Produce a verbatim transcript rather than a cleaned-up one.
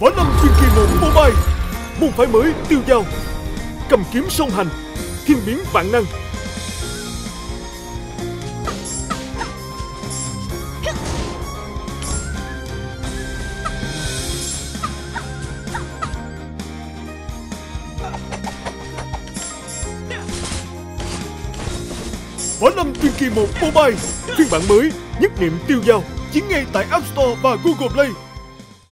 Võ Lâm Truyền Kỳ một Mobile, môn phái mới tiêu dao, cầm kiếm song hành, thiên biến vạn năng. Võ Lâm Truyền Kỳ một Mobile, phiên bản mới, nhất niệm tiêu dao, chỉ ngay tại App Store và Google Play.